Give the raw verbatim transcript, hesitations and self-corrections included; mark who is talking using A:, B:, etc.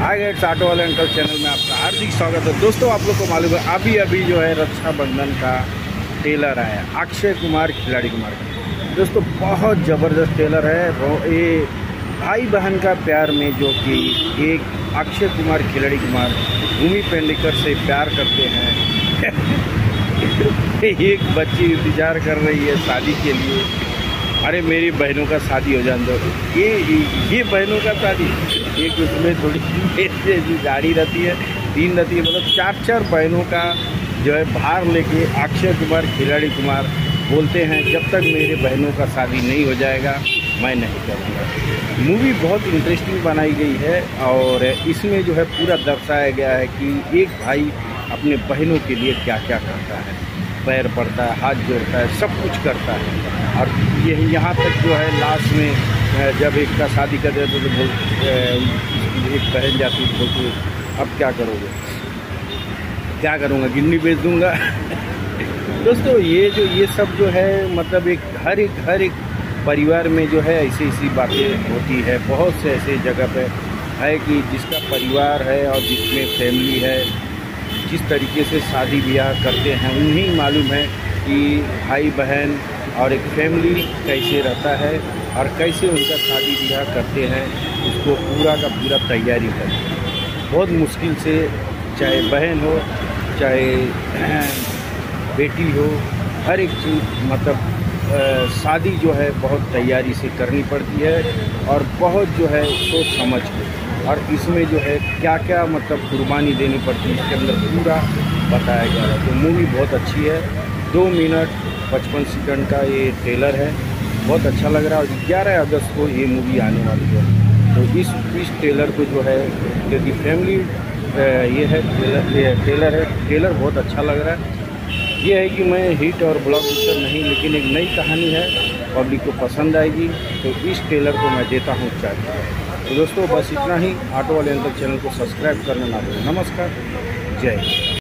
A: हाय guys, auto वाले uncle channel में आपका हार्दिक स्वागत है। दोस्तों, आप लोग को मालूम है अभी अभी जो है रक्षाबंधन का ट्रेलर आया अक्षय कुमार खिलाड़ी कुमार का। दोस्तों, बहुत ज़बरदस्त ट्रेलर है। ये भाई बहन का प्यार में जो कि एक अक्षय कुमार खिलाड़ी कुमार भूमि पेडनेकर से प्यार करते हैं। एक बच्ची इंतजार कर रही है शादी के लिए। अरे मेरी बहनों का शादी हो जाने दो। ये ये बहनों का शादी, एक उसमें थोड़ी ऐसी गाड़ी रहती है, तीन रहती है, मतलब चार चार बहनों का जो है भार लेके अक्षय कुमार खिलाड़ी कुमार बोलते हैं जब तक मेरे बहनों का शादी नहीं हो जाएगा मैं नहीं करूँगा। मूवी बहुत इंटरेस्टिंग बनाई गई है और इसमें जो है पूरा दर्शाया गया है कि एक भाई अपने बहनों के लिए क्या क्या करता है, पैर पड़ता है, हाथ जोड़ता है, सब कुछ करता है। और ये यहाँ तक जो है लास्ट में जब एक का शादी कर देते तो बोल एक बहन जाती तो बोलती अब क्या करोगे, क्या करूँगा, गिन्नी बेच दूँगा। दोस्तों, ये जो ये सब जो है मतलब एक हर एक हर एक परिवार में जो है ऐसी ऐसी बातें होती है। बहुत से ऐसे जगह पे है कि जिसका परिवार है और जिसमें फैमिली है, जिस तरीके से शादी ब्याह करते हैं उन्हें मालूम है कि भाई बहन और एक फैमिली कैसे रहता है और कैसे उनका शादी ब्याह करते हैं। उसको पूरा का पूरा तैयारी करते हैं बहुत मुश्किल से, चाहे बहन हो चाहे बेटी हो, हर एक चीज़ मतलब शादी जो है बहुत तैयारी से करनी पड़ती है और बहुत जो है सोच समझ के। और इसमें जो है क्या क्या मतलब कुर्बानी देनी पड़ती है इसके अंदर पूरा बताया गया है। तो मूवी बहुत अच्छी है। दो मिनट पचपन सेकंड का ये ट्रेलर है, बहुत अच्छा लग रहा है। और ग्यारह अगस्त को ये मूवी आने वाली है। तो इस इस ट्रेलर को जो है क्योंकि फैमिली ये है ट्रेलर ये ट्रेलर है ट्रेलर बहुत अच्छा लग रहा है। ये है कि मैं हिट और ब्लॉकबस्टर नहीं, लेकिन एक नई कहानी है, पब्लिक को पसंद आएगी। तो इस ट्रेलर को मैं देता हूँ चार। तो दोस्तों, बस इतना ही। ऑटो वाले अंकल चैनल को सब्सक्राइब करना ना भूलें। नमस्कार, जय हिंद।